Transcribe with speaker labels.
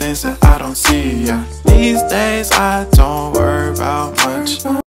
Speaker 1: things that I don't see, yeah. These days I don't worry about much.